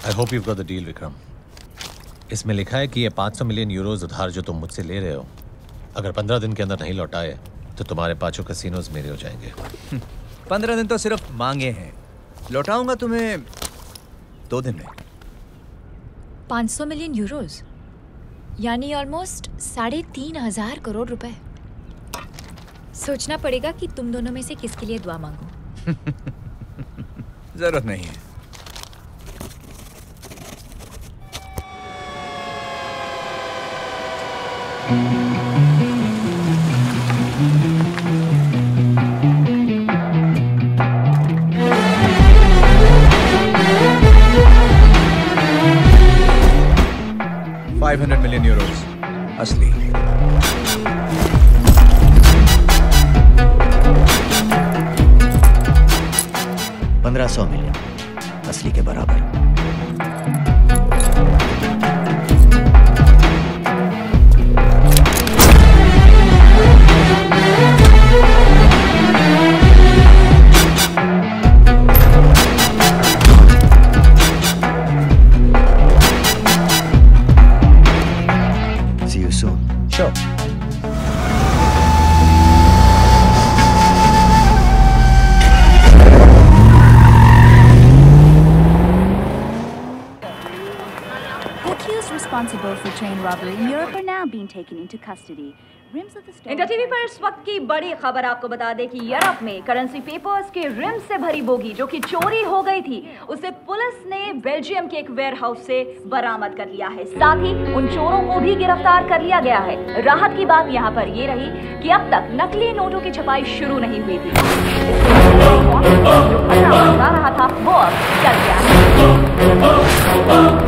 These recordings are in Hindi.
I hope you've got the deal, Vikram. इसमें लिखा है कि ये 500 मिलियन यूरोज उधार जो तुम मुझसे ले रहे हो, अगर 15 दिन के अंदर नहीं लौटाए तो तुम्हारे 5 कैसीनोज मेरे हो जाएंगे। 15 दिन तो सिर्फ मांगे हैं, लौटाऊंगा तुम्हें 2 दिन में। 500 मिलियन यूरोज यानी ऑलमोस्ट 3,500 करोड़ रुपए। सोचना पड़ेगा कि तुम दोनों में से किसके लिए दुआ मांगूं। जरूरत नहीं है। $500 मिलियन असली। $1,500 मिलियन असली के बराबर। See you soon. Sure. Responsible for train robbery in Europe are now being taken into custody. India TV पर इस वक्त की बड़ी खबर आपको बता दें कि यूरोप में करेंसी पेपर्स के रिम से भरी बोगी जो कि चोरी हो गई थी, उसे पुलिस ने बेल्जियम के एक वेयरहाउस से बरामद कर लिया है। साथ ही उन चोरों को भी गिरफ्तार कर लिया गया है। राहत की बात यहाँ पर ये रही कि अब तक नकली नोटों की छपाई शुरू नहीं हुई थी। जो खतरा मंडरा रहा था वो अब टल गया है।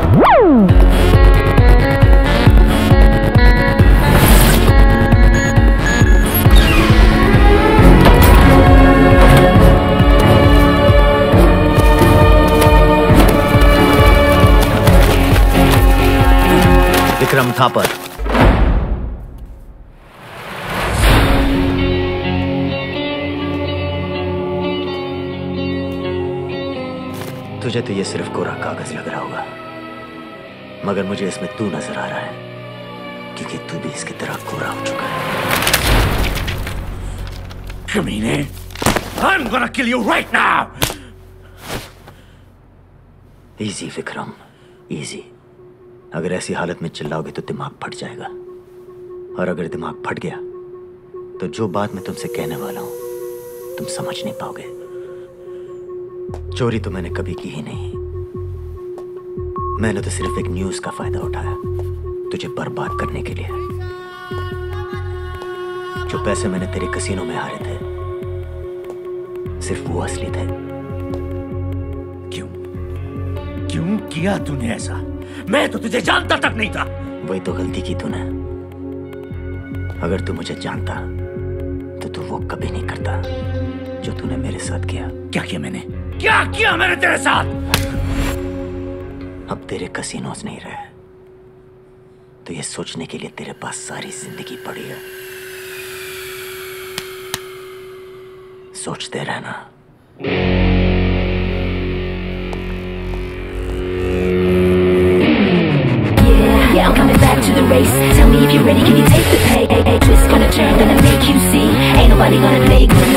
विक्रम थापर। तुझे तो ये सिर्फ कोरा कागज लग रहा होगा, मगर मुझे इसमें तू नजर आ रहा है, क्योंकि तू भी इसकी तरह कोरा हो चुका है। कमीने, I'm gonna kill you right now. Easy Vikram, easy. अगर ऐसी हालत में चिल्लाओगे तो दिमाग फट जाएगा, और अगर दिमाग फट गया तो जो बात मैं तुमसे कहने वाला हूं तुम समझ नहीं पाओगे। चोरी तो मैंने कभी की ही नहीं। मैंने तो सिर्फ एक न्यूज का फायदा उठाया तुझे बर्बाद करने के लिए। जो पैसे मैंने तेरे कसीनों में हारे थे सिर्फ वो असली थे। क्यों किया तूने ऐसा? मैं तो तुझे जानता तक नहीं था। वही तो गलती की तूने। अगर तू मुझे जानता तो तू वो कभी नहीं करता जो तूने मेरे साथ किया। क्या किया मैंने तेरे साथ? अब तेरे कसीनोज नहीं रहे तो ये सोचने के लिए तेरे पास सारी जिंदगी पड़ी है। सोचते रहना। Yeah, I'm coming back to the race. Tell me if you're ready, can you take the pay? Twist gonna turn, gonna make you see. Ain't nobody gonna play good.